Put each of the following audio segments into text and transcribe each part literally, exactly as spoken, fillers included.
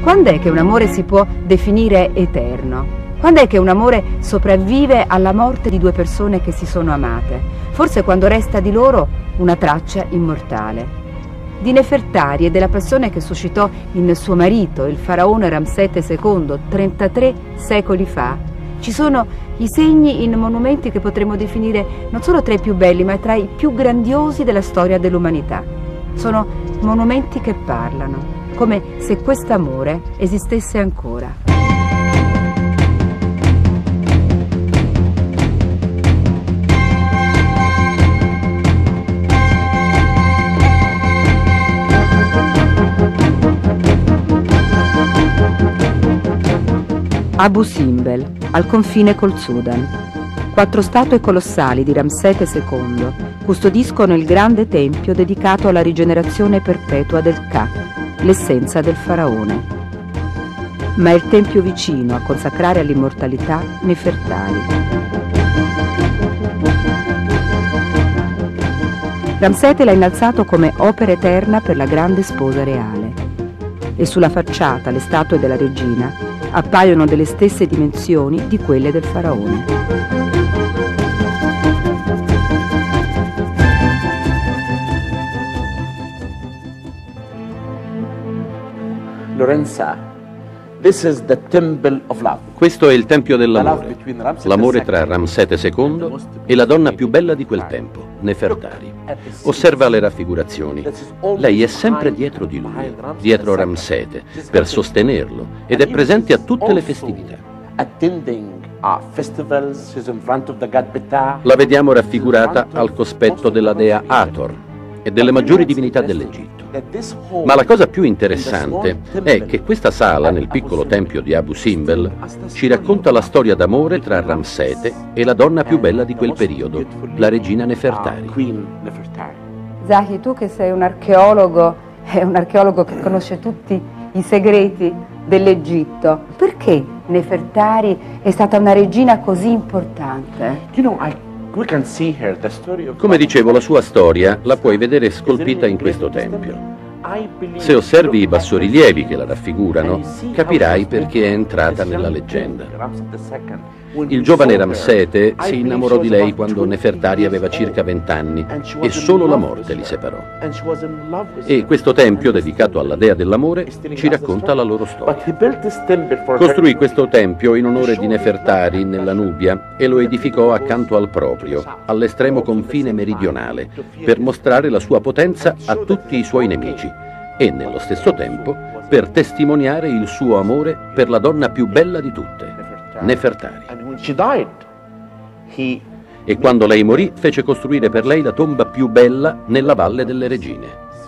Quando è che un amore si può definire eterno? Quando è che un amore sopravvive alla morte di due persone che si sono amate? Forse quando resta di loro una traccia immortale. Di Nefertari e della passione che suscitò in suo marito, il faraone Ramsete secondo, trentatré secoli fa, ci sono i segni in monumenti che potremmo definire non solo tra i più belli, ma tra i più grandiosi della storia dell'umanità. Sono monumenti che parlano, come se quest'amore esistesse ancora. Abu Simbel, al confine col Sudan. Quattro statue colossali di Ramsete secondo custodiscono il grande tempio dedicato alla rigenerazione perpetua del Ka, l'essenza del faraone. Ma è il tempio vicino a consacrare all'immortalità Nefertari. Ramsete l'ha innalzato come opera eterna per la grande sposa reale. E sulla facciata le statue della regina appaiono delle stesse dimensioni di quelle del faraone. Lorenza, this is the temple of love. Questo è il tempio dell'amore, l'amore tra Ramsete secondo e la donna più bella di quel tempo, Nefertari. Osserva le raffigurazioni. Lei è sempre dietro di lui, dietro Ramsete, per sostenerlo, ed è presente a tutte le festività. La vediamo raffigurata al cospetto della dea Hathor e delle maggiori divinità dell'Egitto. Ma la cosa più interessante è che questa sala, nel piccolo tempio di Abu Simbel, ci racconta la storia d'amore tra Ramsete e la donna più bella di quel periodo, la regina Nefertari. Zahi, tu che sei un archeologo, è un archeologo che conosce tutti i segreti dell'Egitto, perché Nefertari è stata una regina così importante? You know, I Come dicevo, la sua storia la puoi vedere scolpita in questo tempio. Se osservi i bassorilievi che la raffigurano, capirai perché è entrata nella leggenda. Il giovane Ramsete si innamorò di lei quando Nefertari aveva circa vent'anni e solo la morte li separò. E questo tempio, dedicato alla dea dell'amore, ci racconta la loro storia. Costruì questo tempio in onore di Nefertari nella Nubia e lo edificò accanto al proprio, all'estremo confine meridionale, per mostrare la sua potenza a tutti i suoi nemici e, nello stesso tempo, per testimoniare il suo amore per la donna più bella di tutte, Nefertari. E quando lei morì, fece costruire per lei la tomba più bella nella Valle delle Regine.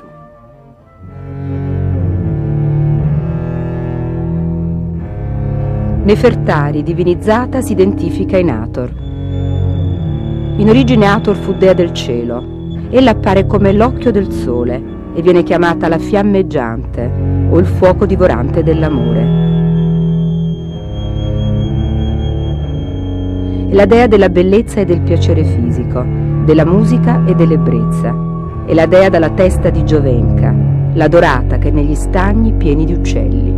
Nefertari, divinizzata, si identifica in Hathor. In origine Hathor fu dea del cielo. Ella appare come l'occhio del sole e viene chiamata la fiammeggiante o il fuoco divorante dell'amore. È la dea della bellezza e del piacere fisico, della musica e dell'ebbrezza. È la dea dalla testa di Giovenca, la dorata che è negli stagni pieni di uccelli.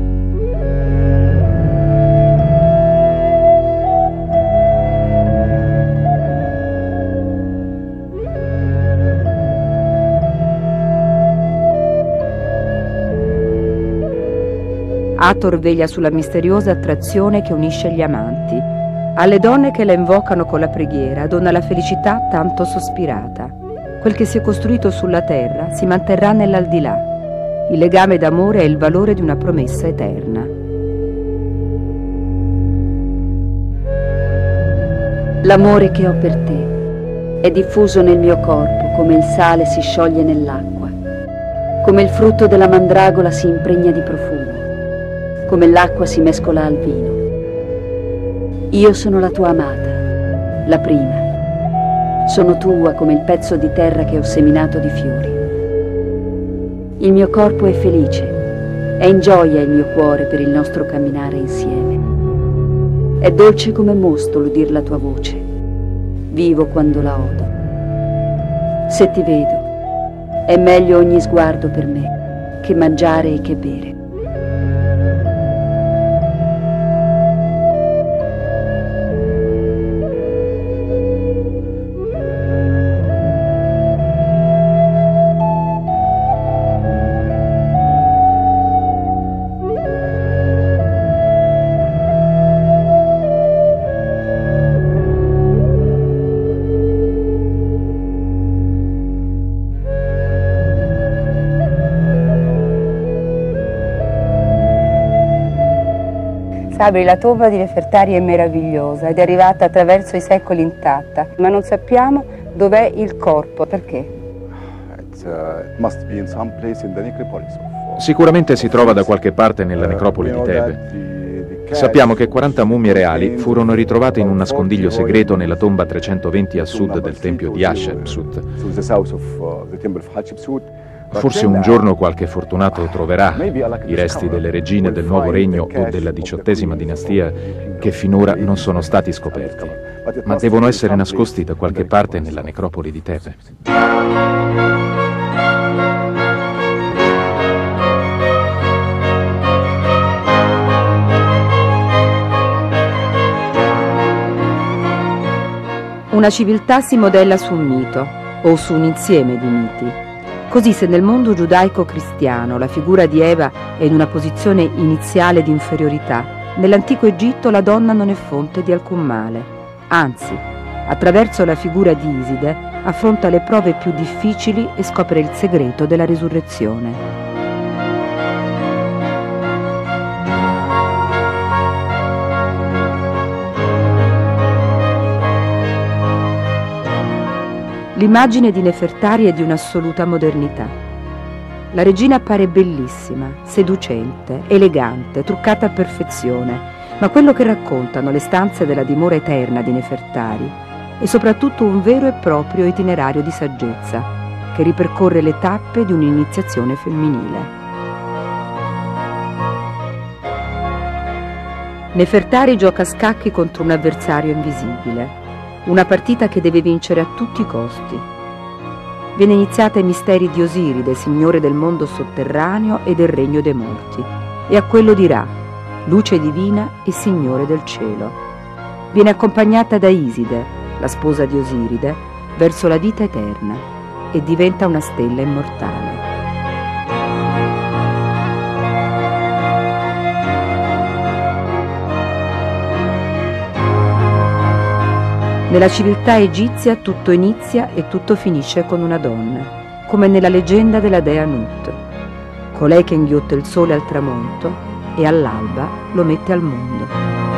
Hathor veglia sulla misteriosa attrazione che unisce gli amanti. Alle donne che la invocano con la preghiera dona la felicità tanto sospirata. Quel che si è costruito sulla terra si manterrà nell'aldilà. Il legame d'amore è il valore di una promessa eterna. L'amore che ho per te è diffuso nel mio corpo come il sale si scioglie nell'acqua, come il frutto della mandragola si impregna di profumo, come l'acqua si mescola al vino. Io sono la tua amata, la prima. Sono tua come il pezzo di terra che ho seminato di fiori. Il mio corpo è felice, è in gioia il mio cuore per il nostro camminare insieme. È dolce come mosto l'udir la tua voce, vivo quando la odo. Se ti vedo, è meglio ogni sguardo per me che mangiare e che bere. Sabri, la tomba di Nefertari è meravigliosa ed è arrivata attraverso i secoli intatta, ma non sappiamo dov'è il corpo. Perché? Sicuramente si trova da qualche parte nella necropoli di Tebe. Sappiamo che quaranta mummie reali furono ritrovate in un nascondiglio segreto nella tomba trecentoventi a sud del tempio di Hatshepsut. Forse un giorno qualche fortunato troverà i resti delle regine del nuovo regno o della diciottesima dinastia che finora non sono stati scoperti, ma devono essere nascosti da qualche parte nella necropoli di Tebe. Una civiltà si modella su un mito o su un insieme di miti. Così, se nel mondo giudaico-cristiano la figura di Eva è in una posizione iniziale di inferiorità, nell'antico Egitto la donna non è fonte di alcun male. Anzi, attraverso la figura di Iside affronta le prove più difficili e scopre il segreto della risurrezione. L'immagine di Nefertari è di un'assoluta modernità. La regina appare bellissima, seducente, elegante, truccata a perfezione, ma quello che raccontano le stanze della dimora eterna di Nefertari è soprattutto un vero e proprio itinerario di saggezza che ripercorre le tappe di un'iniziazione femminile. Nefertari gioca a scacchi contro un avversario invisibile. Una partita che deve vincere a tutti i costi. Viene iniziata ai misteri di Osiride, signore del mondo sotterraneo e del regno dei morti, e a quello di Ra, luce divina e signore del cielo. Viene accompagnata da Iside, la sposa di Osiride, verso la vita eterna e diventa una stella immortale. Nella civiltà egizia tutto inizia e tutto finisce con una donna, come nella leggenda della dea Nut, colei che inghiotte il sole al tramonto e all'alba lo mette al mondo.